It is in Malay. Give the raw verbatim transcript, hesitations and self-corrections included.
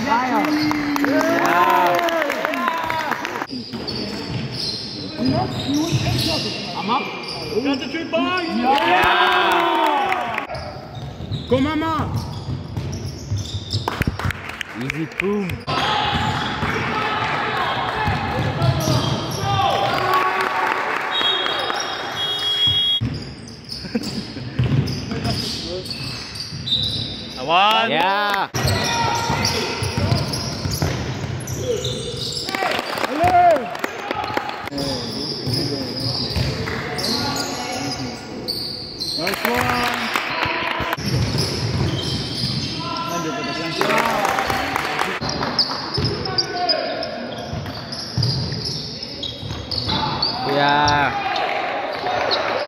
Got the trick ball! Yeah! Go mama! Easy boom. One. Yeah. Nice one. Yeah.